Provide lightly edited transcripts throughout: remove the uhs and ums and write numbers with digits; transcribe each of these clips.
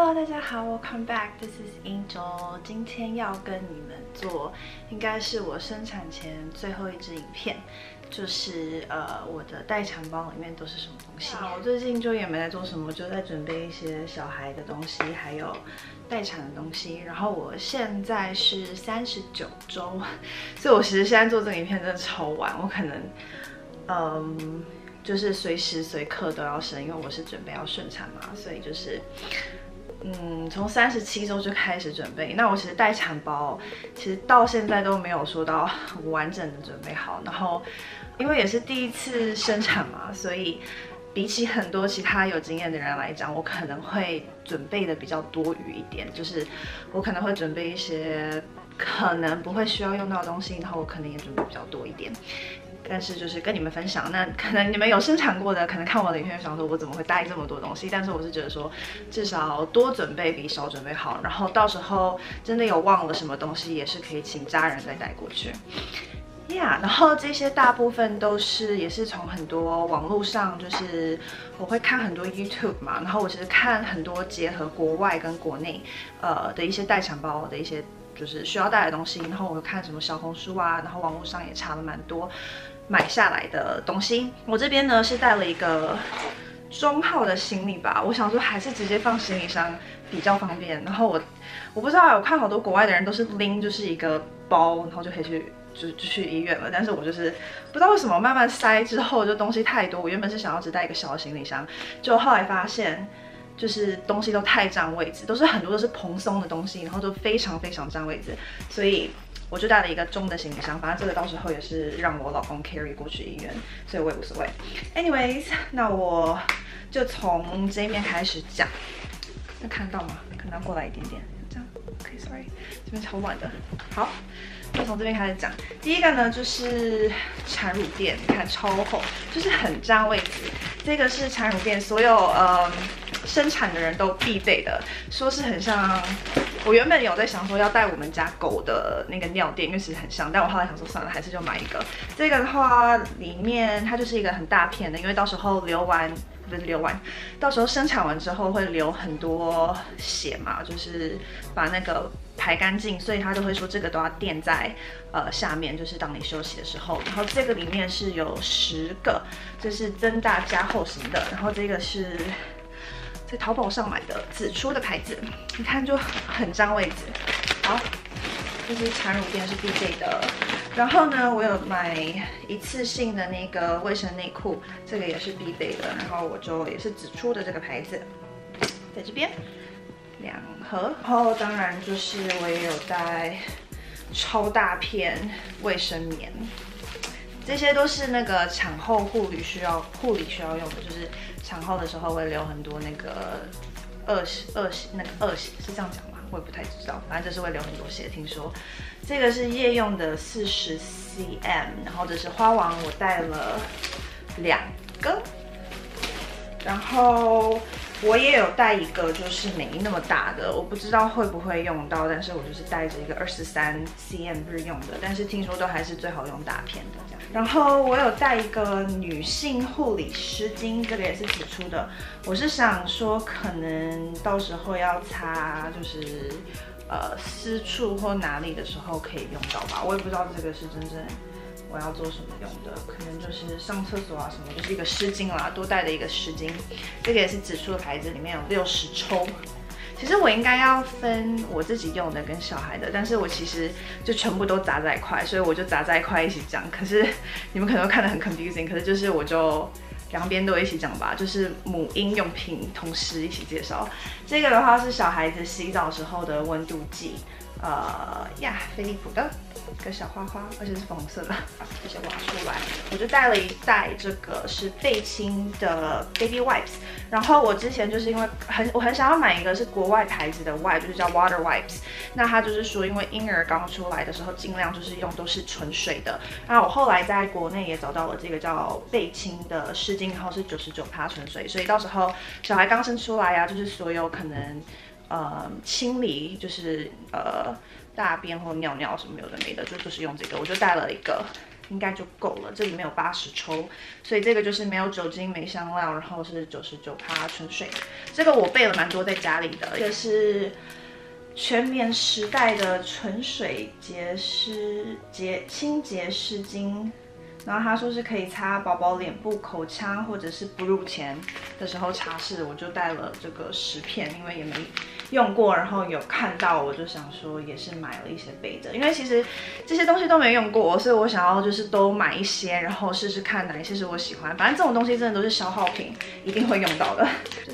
Hello， 大家好 ，Welcome back，This is Angel。今天要跟你们做，应该是我生产前最后一支影片，就是我的待产包里面都是什么东西。我最近就也没在做什么，就在准备一些小孩的东西，还有待产的东西。然后我现在是39周，所以我其实现在做这个影片真的超晚，我可能就是随时随刻都要生，因为我是准备要顺产嘛，所以就是从37周就开始准备。那我其实待产包其实到现在都没有说到很完整的准备好，然后因为也是第一次生产嘛，所以比起很多其他有经验的人来讲，我可能会准备的比较多余一点，就是我可能会准备一些可能不会需要用到的东西，然后我可能也准备比较多一点。但是就是跟你们分享，那可能你们有生产过的，可能看我的影片想说我怎么会带这么多东西，但是我是觉得说至少多准备比少准备好，然后到时候真的有忘了什么东西，也是可以请家人再带过去。然后这些大部分都是也是从很多网络上，就是我会看很多 YouTube 嘛，然后我其实看很多结合国外跟国内的一些待产包的一些就是需要带的东西，然后我看什么小红书啊，然后网络上也查了蛮多买下来的东西。我这边呢是带了一个中号的行李吧，我想说还是直接放行李箱比较方便。然后我不知道，我看好多国外的人都是拎就是一个包，然后就可以就去医院了。但是我就是不知道为什么慢慢塞之后就东西太多。我原本是想要只带一个小的行李箱，就后来发现就是东西都太占位置，很多都是蓬松的东西，然后都非常非常占位置，所以我就带了一个中的行李箱，反正这个到时候也是让我老公 carry 过去医院，所以我也无所谓。Anyways， 那我就从这一面开始讲。能看到吗？可能要过来一点点，这样。OK， sorry， 这边超乱的。好，就从这边开始讲。第一个呢，就是产乳垫，你看超厚，就是很占位置。这个是产乳垫，所有生产的人都必备的，说是很像。我原本有在想说要带我们家狗的那个尿垫，因为其实很像，但我后来想说算了，还是就买一个。这个的话，里面它就是一个很大片的，因为到时候到时候生产完之后会流很多血嘛，就是把那个排干净，所以他就会说这个都要垫在下面，就是当你休息的时候。然后这个里面是有10个，这是增大加厚型的，然后这个是在淘宝上买的紫出的牌子，你看就很占位置。好，就是产乳垫是必备的。然后呢，我有买一次性的那个卫生内裤，这个也是必备的。然后我就也是紫出的这个牌子，在这边2盒。然后当然就是我也有带超大片卫生棉。这些都是那个产后护理需要用的，就是产后的时候会流很多那个恶血是这样讲吗？我也不太知道，反正就是会流很多血。听说这个是夜用的40 cm， 然后这是花王，我带了2个，然后我也有带一个，就是没那么大的，我不知道会不会用到，但是我就是带着一个23 cm 日用的，但是听说都还是最好用大片的这样。然后我有带一个女性护理湿巾，这个也是紫出的。我是想说，可能到时候要擦就是私处或哪里的时候可以用到吧，我也不知道这个是真正我要做什么用的，可能就是上厕所啊什么，就是一个湿巾啦，多带的一个湿巾。这个也是紫出的牌子，里面有60抽。其实我应该要分我自己用的跟小孩的，但是我其实就全部都砸在一块，所以我就砸在一块一起讲。可是你们可能会看得很 confusing， 可是就是我就两边都一起讲吧，就是母婴用品同时一起介绍。这个的话是小孩子洗澡时候的温度计，飞利浦的一个小花花，而且是粉红色的，把这些挖出来。我就带了一袋，这个是贝亲的 Baby Wipes。然后我之前就是因为我很想要买一个是国外牌子的 wipe， 就是叫 Water Wipes。那它就是说，因为婴儿刚出来的时候，尽量就是用都是纯水的。那我后来在国内也找到了这个叫贝亲的湿巾，然后是99%纯水，所以到时候小孩刚生出来啊，就是所有可能清理就是大便或尿尿什么有的没的，就是用这个，我就带了一个应该就够了。这里面有80抽，所以这个就是没有酒精、没香料，然后是99%纯水。这个我备了蛮多在家里的，这个是全棉时代的纯水清洁湿巾。然后他说是可以擦宝宝脸部、口腔或者是哺乳前的时候擦拭，我就带了这个10片，因为也没用过，然后有看到，我就想说也是买了一些备着，因为其实这些东西都没用过，所以我想要就是都买一些，然后试试看哪一些是我喜欢。反正这种东西真的都是消耗品，一定会用到的。就是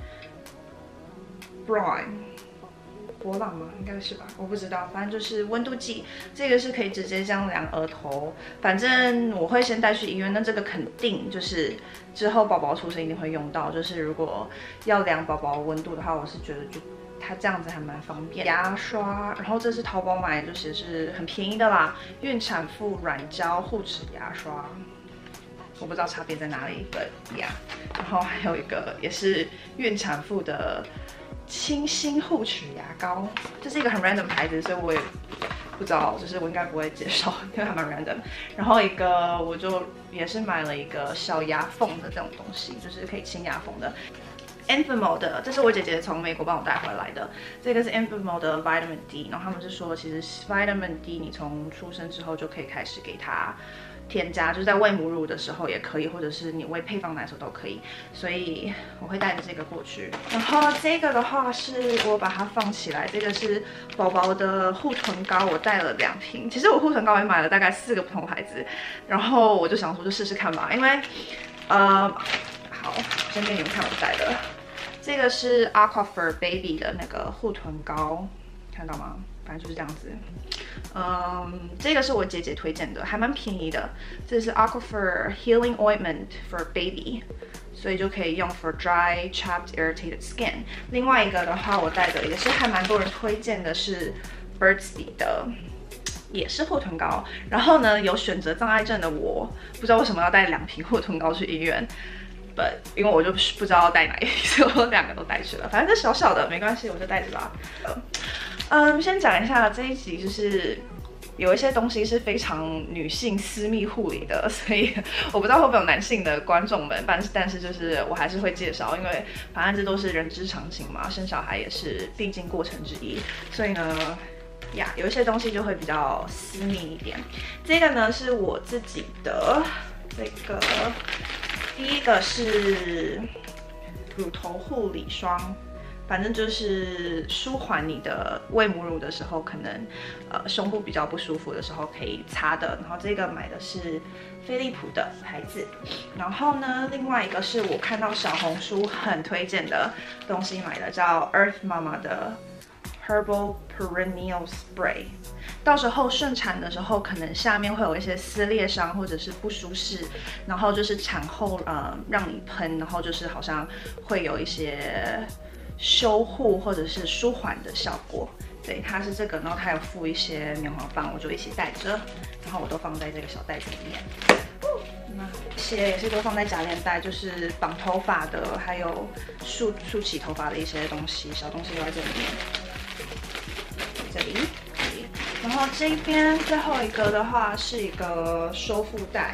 Braun。博朗吗？应该是吧，我不知道，反正就是温度计，这个是可以直接这样量额头。反正我会先带去医院，那这个肯定就是之后宝宝出生一定会用到。就是如果要量宝宝温度的话，我是觉得就它这样子还蛮方便。牙刷，然后这是淘宝买，就是是很便宜的啦，孕产妇软胶护齿牙刷。我不知道差别在哪里 ，but yeah。然后还有一个也是孕产妇的清新护齿牙膏，这是一个很 random 的牌子，所以我也不知道，就是我应该不会介绍，因为还蛮 random。然后一个我就也是买了一个小牙缝的这种东西，就是可以清牙缝的。Enfamil 的，这是我姐姐从美国帮我带回来的。这个是 Enfamil 的 Vitamin D， 然后他们是说，其实 Vitamin D 你从出生之后就可以开始给它添加，就是在喂母乳的时候也可以，或者是你喂配方奶的时候都可以。所以我会带着这个过去。然后这个的话是我把它放起来，这个是宝宝的护臀膏，我带了2瓶。其实我护臀膏也买了大概4个不同牌子，然后我就想说就试试看吧，因为好，先给你们看我带的。这个是 Aquaphor Baby 的那个护臀膏，看到吗？反正就是这样子。这个是我姐姐推荐的，还蛮便宜的。这是 Aquaphor Healing Ointment for Baby， 所以就可以用 for dry, chapped, irritated skin。另外一个的话，我带的也是还蛮多人推荐的是 Burt's Bees 的。也是护臀膏，然后呢，有选择障碍症的我，不知道为什么要带2瓶护臀膏去医院。因为我就不知道要带哪一瓶，所以我2个都带去了。反正这小小的没关系，我就带着吧。先讲一下这一集，就是有一些东西是非常女性私密护理的，所以我不知道会不会有男性的观众们，但是就是我还是会介绍，因为反正这都是人之常情嘛，生小孩也是必经过程之一，所以呢。有一些东西就会比较私密一点。这个呢是我自己的，这个第一个是乳头护理霜，反正就是舒缓你的喂母乳的时候，可能胸部比较不舒服的时候可以擦的。然后这个买的是飞利浦的牌子。然后呢，另外一个是我看到小红书很推荐的东西买的，叫 Earth Mama 的 Herbal Perineal Spray， 到时候顺产的时候，可能下面会有一些撕裂伤或者是不舒适，然后就是产后让你喷，然后就是好像会有一些修护或者是舒缓的效果。对，它是这个，然后它有附一些棉花棒，我就一起带着，然后我都放在这个小袋子里面。那这些也是都放在夹链袋，就是绑头发的，还有竖起头发的一些东西，小东西都在这里面。这里，然后这边最后一个的话是一个收腹带，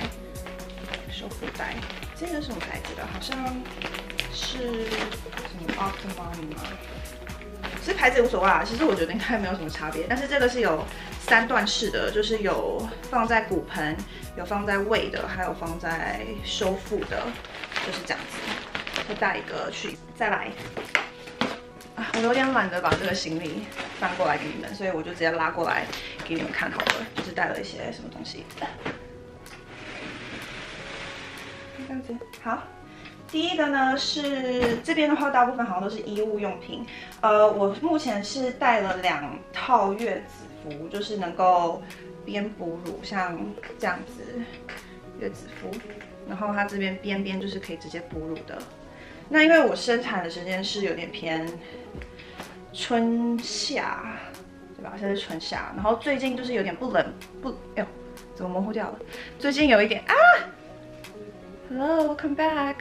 这个是什么牌子的？好像是什么 Optimum 吗？其实牌子无所谓啦，其实我觉得应该没有什么差别。但是这个是有3段式的，就是有放在骨盆，有放在胃的，还有放在收腹的，就是这样子。会带一个去，再来。我有点懒得把这个行李搬过来给你们，所以我就直接拉过来给你们看好了。就是带了一些什么东西，这样子好。第一个呢是这边的话，大部分好像都是衣物用品。我目前是带了2套月子服，就是能够边哺乳，像这样子月子服，然后它这边边边就是可以直接哺乳的。那因为我生产的时间是有点偏春夏，对吧？现在是春夏，然后最近就是有点哎呦，怎么模糊掉了？最近有一点，Hello, welcome back。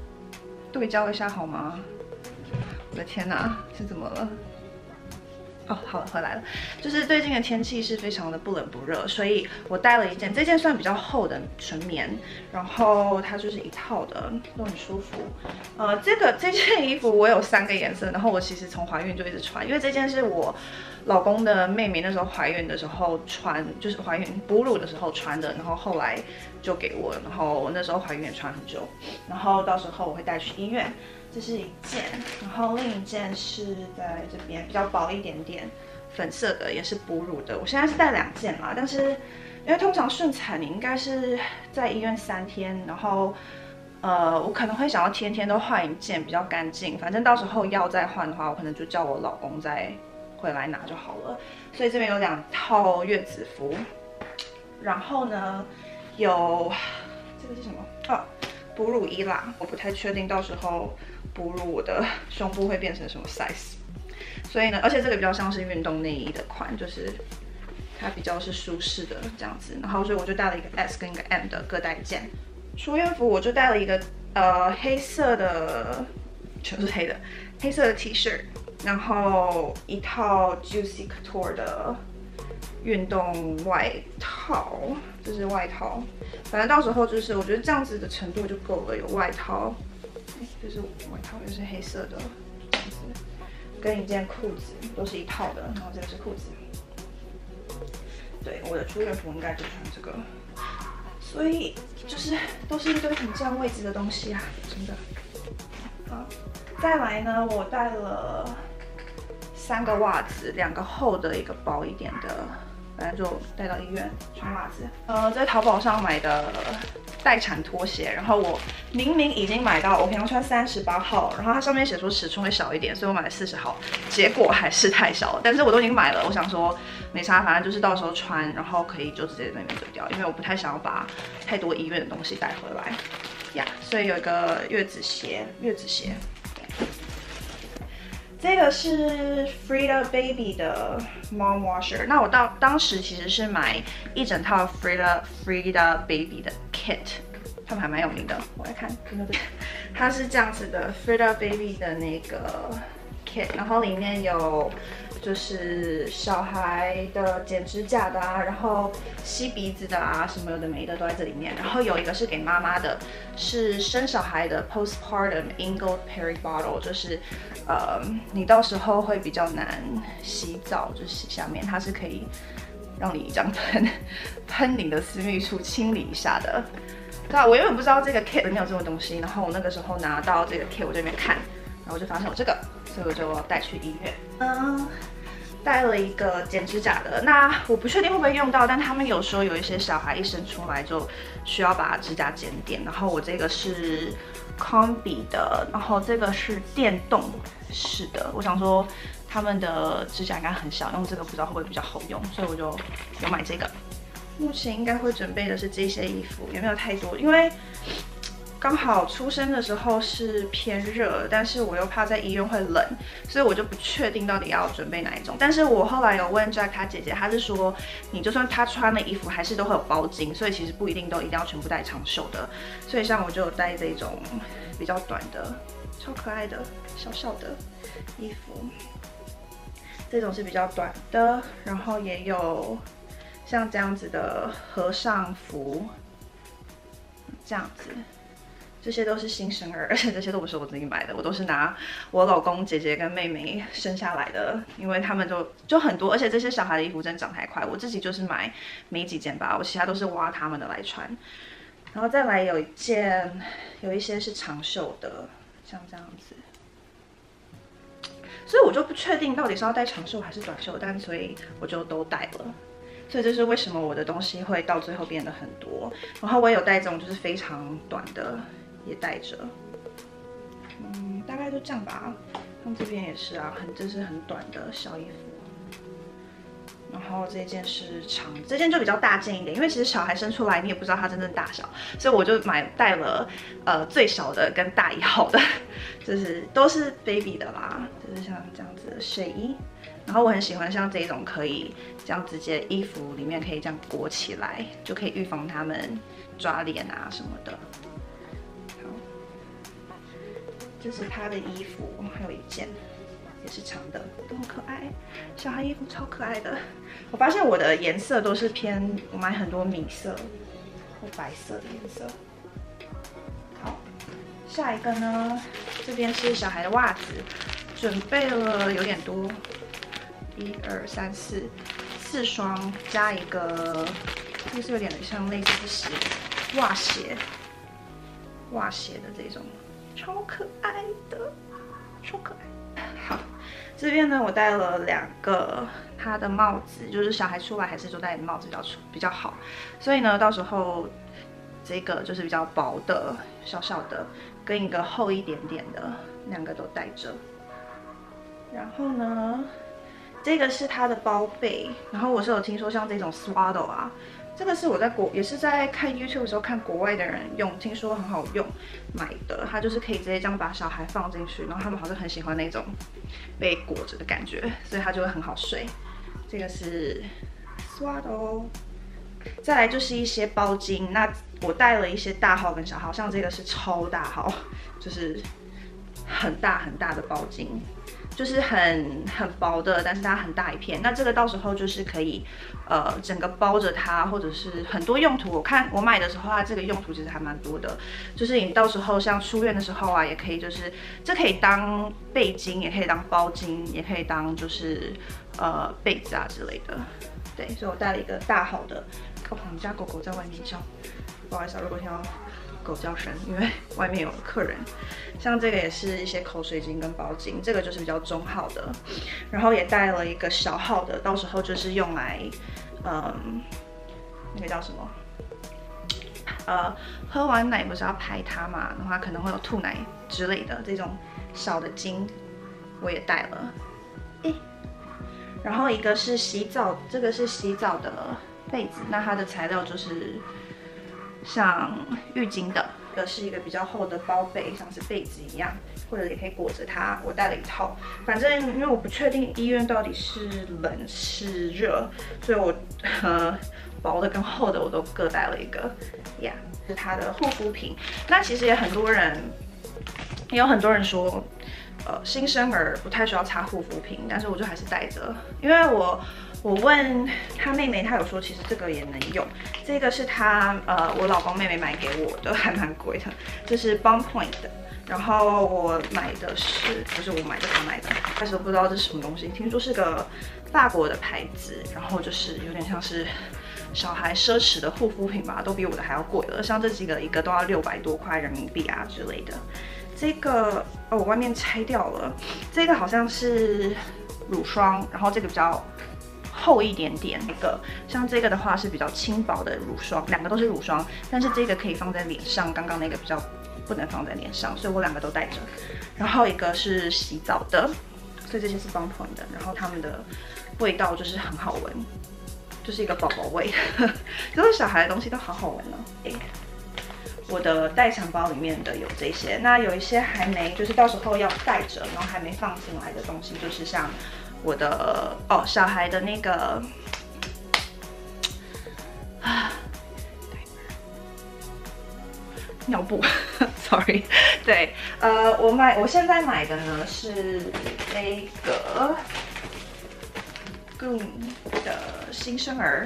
对焦一下好吗？我的天哪，是怎么了？ 哦，好了，回来了。就是最近的天气是非常的不冷不热，所以我带了一件，这件算比较厚的纯棉，然后它就是一套的，都很舒服。这件衣服我有3个颜色，然后我其实从怀孕就一直穿，因为这件是我老公的妹妹那时候怀孕的时候穿，就是怀孕哺乳的时候穿的，然后后来就给我，然后我那时候怀孕也穿很久，然后到时候我会带去医院。这是一件，然后另一件是在这边比较薄一点点，粉色的，也是哺乳的。我现在是带2件啦，但是因为通常顺产你应该是在医院3天，然后我可能会想要天天都换一件比较干净，反正到时候要再换的话，我可能就叫我老公再回来拿就好了。所以这边有2套月子服，然后呢有这个是什么？哦，哺乳衣啦，我不太确定到时候哺乳我的胸部会变成什么 size， 所以呢，而且这个比较像是运动内衣的款，就是它比较是舒适的这样子，然后所以我就带了一个 S 跟一个 M 的各带一件。出院服我就带了一个黑色的，全是黑的，黑色的 T 恤，然后一套 Juicy Couture 的运动外套，这是外套，反正到时候就是我觉得这样子的程度就够了，有外套。这是外套，也是黑色的，这样子，跟一件裤子都是一套的，然后这个是裤子。对，我的出院服应该就穿这个，所以就是都是一堆很占位置的东西啊，真的。好，再来呢，我带了3个袜子，2个厚的，一个薄一点的，反正就带到医院穿袜子。在淘宝上买的待产拖鞋，然后我明明已经买到，我平常穿38号，然后它上面写说尺寸会小一点，所以我买了40号，结果还是太小了。但是我都已经买了，我想说没差，反正就是到时候穿，然后可以就直接在那边丢掉，因为我不太想要把太多医院的东西带回来呀。所以有一个月子鞋。这个是 Frida Baby 的 Mom Washer， 那我当时其实是买一整套 Frida Baby 的 kit， 他们还蛮有名的。我来看，它是这样子的 Frida Baby 的那个 kit， 然后里面有就是小孩的剪指甲的啊，然后吸鼻子的啊，什么有的没的都在这里面。然后有一个是给妈妈的，是生小孩的 postpartum Ingold Peri Bottle， 就是你到时候会比较难洗澡，就洗下面，它是可以让你这样喷你的私密处清理一下的。对啊，我原本不知道这个 kit 里面有这种东西，然后我那个时候拿到这个 kit， 我这边看，然后我就发现有这个，所以我就带去医院。带了一个剪指甲的，那我不确定会不会用到，但他们有说有一些小孩一生出来就需要把指甲剪点，然后我这个是 Combi 的，然后这个是电动式的，我想说他们的指甲应该很小，用这个不知道会不会比较好用，所以我就有买这个。目前应该会准备的是这些衣服，也没有太多，因为刚好出生的时候是偏热，但是我又怕在医院会冷，所以我就不确定到底要准备哪一种。但是我后来有问 Jack 他姐姐，他是说你就算他穿的衣服还是都会有包巾，所以其实不一定都一定要全部带长袖的。所以像我就有带这种比较短的、超可爱的小小的衣服，这种是比较短的，然后也有像这样子的和尚服，这样子。这些都是新生儿，而且这些都不是我自己买的，我都是拿我老公、姐姐跟妹妹生下来的，因为他们就很多，而且这些小孩的衣服真的长太快，我自己就是买没几件吧，我其他都是挖他们的来穿。然后再来有一些是长袖的，像这样子，所以我就不确定到底是要带长袖还是短袖，但所以我就都带了。所以这是为什么我的东西会到最后变得很多。然后我也有带这种就是非常短的。也带着，大概就这样吧。像这边也是啊，这是很短的小衣服。然后这件是长，这件就比较大件一点，因为其实小孩生出来你也不知道他真正大小，所以我就带了最小的跟大1号的，就是都是 baby 的啦，就是像这样子的睡衣。然后我很喜欢像这种可以这样直接衣服里面可以这样裹起来，就可以预防他们抓脸啊什么的。这是他的衣服，还有一件， 也是长的，都很可爱。小孩衣服超可爱的。我发现我的颜色都是偏，我买很多米色或白色的颜色。好，下一个呢，这边是小孩的袜子，准备了有点多，1、2、3、4双，加一个，这个是有点像类似是袜鞋的这种，超可爱的，超可爱。好，这边呢我戴了2个它的帽子，就是小孩出来还是就戴帽子比较好，所以呢到时候这个就是比较薄的小小的，跟一个厚一点点的，2个都戴着。然后呢，这个是它的包背，然后我是有听说像这种 swaddle 啊。这个是我也是在看 YouTube 的时候看国外的人用，听说很好用，买的。它就是可以直接这样把小孩放进去，然后他们好像很喜欢那种被裹着的感觉，所以它就会很好睡。这个是 swaddle， 再来就是一些包巾。那我带了一些大号跟小号，像这个是超大号，就是很大很大的包巾。就是很薄的，但是它很大一片。那这个到时候就是可以，整个包着它，或者是很多用途。我看我买的时候，它这个用途其实还蛮多的。就是你到时候像出院的时候啊，也可以就是这可以当背巾，也可以当包巾，也可以当就是被子啊之类的。对，所以我带了一个大号的。靠旁，我们家狗狗在外面叫，不好意思啊，如果听到狗叫声，因为外面有客人。像这个也是一些口水巾跟包巾，这个就是比较中号的，然后也带了一个小号的，到时候就是用来，那个叫什么？喝完奶不是要排它嘛，然后可能会有吐奶之类的这种小的巾，我也带了。然后一个是洗澡，这个是洗澡的被子，那它的材料就是像浴巾的。这个是一个比较厚的包被，像是被子一样，或者也可以裹着它。我带了一套，反正因为我不确定医院到底是冷是热，所以我薄的跟厚的我都各带了一个。呀，是它的护肤品。那其实也有很多人说，新生儿不太需要擦护肤品，但是我就还是带着，因为我问他妹妹，她有说其实这个也能用。这个是我老公妹妹买给我的，还蛮贵的，这是 Bon Point 的。然后我买的不是我买的，他买的，但是我不知道这是什么东西，听说是个法国的牌子，然后就是有点像是小孩奢侈的护肤品吧，都比我的还要贵了。像这几个一个都要600多块人民币啊之类的。这个我外面拆掉了，这个好像是乳霜，然后这个比较厚一点点。像这个的话是比较轻薄的乳霜，2个都是乳霜，但是这个可以放在脸上，刚刚那个比较不能放在脸上，所以我2个都带着。然后一个是洗澡的，所以这些是 Bon Point 的，然后它们的味道就是很好闻，就是一个宝宝味，就是小孩的东西都好好闻哦。我的待产包里面的有这些，那有一些还没，就是到时候要带着，然后还没放进来的东西，就是像我的小孩的那个尿布，sorry， 对，我现在买的呢是这个 Goon 的新生儿。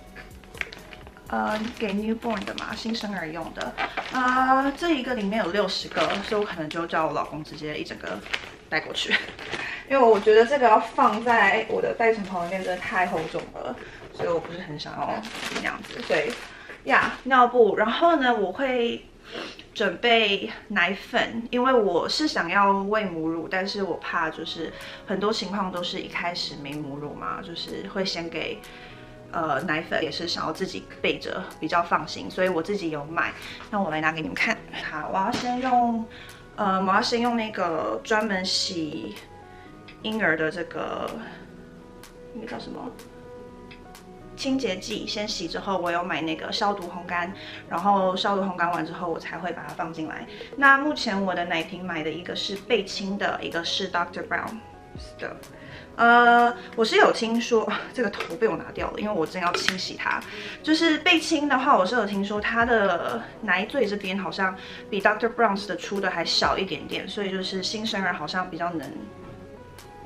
给 newborn 的嘛，新生儿用的。这一个里面有60个，所以我可能就叫我老公直接一整个带过去，因为我觉得这个要放在我的待产包里面真的太厚重了，所以我不是很想要那样子。对呀，尿布，然后呢，我会准备奶粉，因为我是想要喂母乳，但是我怕就是很多情况都是一开始没母乳嘛，就是会先给。奶粉也是想要自己备着比较放心，所以我自己有买。那我来拿给你们看。好，我要先用那个专门洗婴儿的这个那个叫什么清洁剂，先洗之后，我有买那个消毒烘干，然后消毒烘干完之后，我才会把它放进来。那目前我的奶瓶买的一个是贝亲的，一个是 Dr. Brown 的。我是有听说这个头被我拿掉了，因为我正要清洗它。就是贝亲的话，我是有听说它的奶嘴这边好像比 Dr. Brown's 的出的还小一点点，所以就是新生儿好像比较能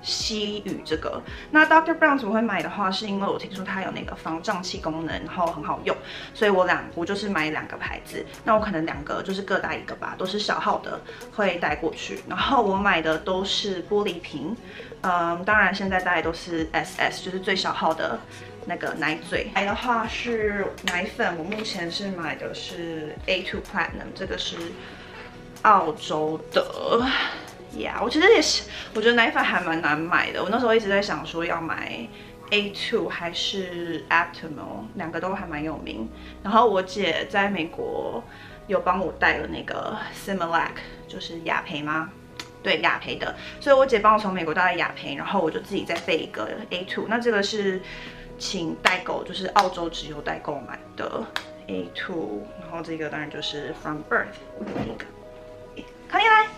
西语这个。那 Dr. Brown 怎么会买的话，是因为我听说它有那个防胀气功能，然后很好用，所以我就是买2个牌子。那我可能2个就是各带1个吧，都是小号的，会带过去。然后我买的都是玻璃瓶，当然现在大概都是 SS， 就是最小号的那个奶嘴。买的话是奶粉，我目前是买的是 A2 Platinum， 这个是澳洲的。我其实也是，我觉得奶粉还蛮难买的。我那时候一直在想说要买 A2 还是 Aptamil， 2个都还蛮有名。然后我姐在美国有帮我带了那个 Similac， 就是雅培吗？对，雅培的。所以我姐帮我从美国带了雅培，然后我就自己再备一个 A2。那这个是请代购，就是澳洲直邮代购买的 A2。然后这个当然就是 From Birth 那个。康妮来。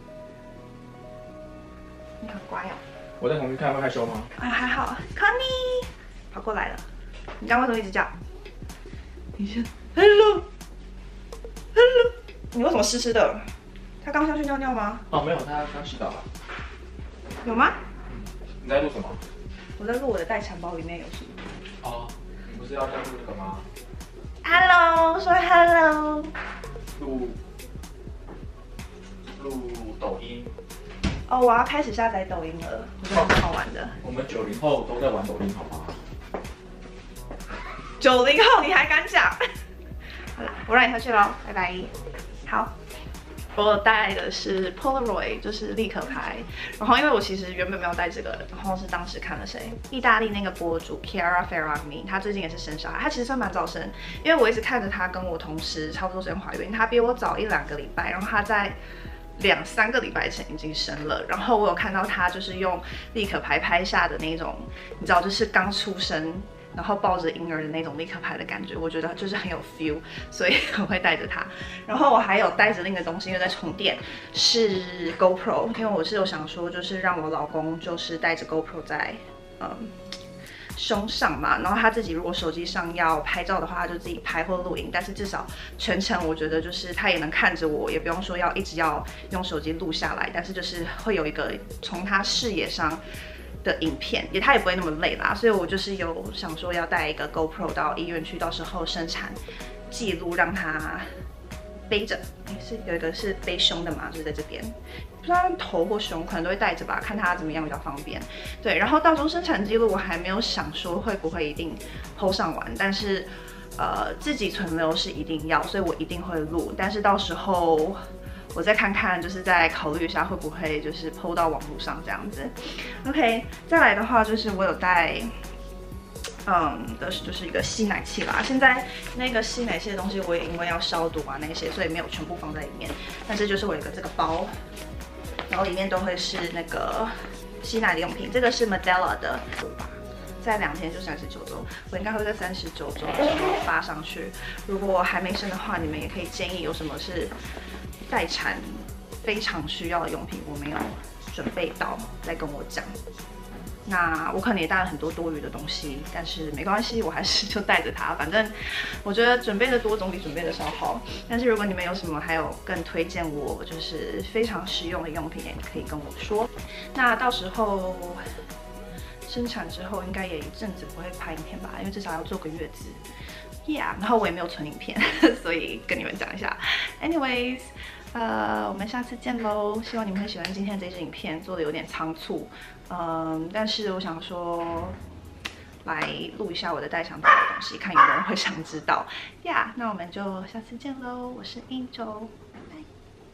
你很乖哦。 我在旁边看会害羞吗？ 还好。康妮跑过来了。你刚刚为什么一直叫？你先 ，Hello， 你为什么湿湿的？他刚下去尿尿吗？ 哦，没有，他刚洗澡了。 有吗？ 你在录什么？ 我在录我的待产包里面有什么。 哦，你不是要在录这个吗 ？Hello， 说 Hello。 录抖音。 哦，我要开始下载抖音了，我觉得很好玩的。 我们90后都在玩抖音，好吗 ？90后你还敢讲？好了，我让你下去喽，拜拜。好，我带的是 Polaroid， 就是立可拍。然后因为我其实原本没有带这个，然后是当时看了谁，意大利那个博主 Chiara Ferragni， 她最近也是生小孩，她其实算蛮早生，因为我一直看着她跟我同时差不多时间怀孕，她比我早1-2个礼拜，然后她在2-3个礼拜前已经生了，然后我有看到她就是用立可拍拍下的那种，你知道，就是刚出生，然后抱着婴儿的那种立可拍的感觉，我觉得就是很有 feel， 所以我会带着它。然后我还有带着另一个东西，因为在充电，是 GoPro， 因为我是有想说，就是让我老公就是带着 GoPro 在胸上嘛，然后他自己如果手机上要拍照的话，他就自己拍或录影，但是至少全程我觉得就是他也能看着我，也不用说一直要用手机录下来，但是就是会有一个从他视野上的影片，他也不会那么累啦，所以我就是有想说要带一个 GoPro 到医院去，到时候生产记录让他背着，是有一个是背胸的嘛，就是在这边。不知道头或胸可能都会带着吧，看他怎么样比较方便。对，然后到时候生产记录我还没有想说会不会一定 po 上完，但是自己存留是一定要，所以我一定会录。但是到时候我再看看，就是再考虑一下会不会就是 po 到网络上这样子。OK， 再来的话就是我有带。就是一个吸奶器啦。现在那个吸奶器的东西，我也因为要消毒啊那些，所以没有全部放在里面。但是就是我有一个这个包，然后里面都会是那个吸奶的用品。这个是 Medela 的，在2天就39周，我应该会在39周的时候发上去。如果还没生的话，你们也可以建议有什么是待产非常需要的用品，我没有准备到，再跟我讲。那我可能也带了很多多余的东西，但是没关系，我还是就带着它。反正我觉得准备的多总比准备的少好。但是如果你们有什么还有更推荐我就是非常实用的用品，也可以跟我说。那到时候生产之后，应该也一阵子不会拍影片吧，因为至少要坐个月子。然后我也没有存影片，所以跟你们讲一下。Anyways。我们下次见喽！希望你们会喜欢今天这支影片，做的有点仓促，但是我想说来录一下我的待产包的东西，看有没有人会想知道。那我们就下次见喽！我是Angel。